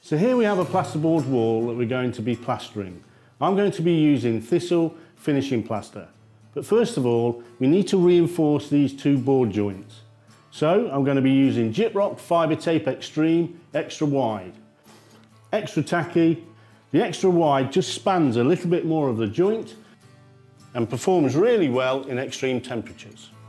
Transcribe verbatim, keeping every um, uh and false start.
So here we have a plasterboard wall that we're going to be plastering. I'm going to be using Thistle finishing plaster. But first of all, we need to reinforce these two board joints. So I'm going to be using Gyproc Fiber Tape Xtreme Extra Wide. Extra tacky, the Extra Wide just spans a little bit more of the joint and performs really well in extreme temperatures.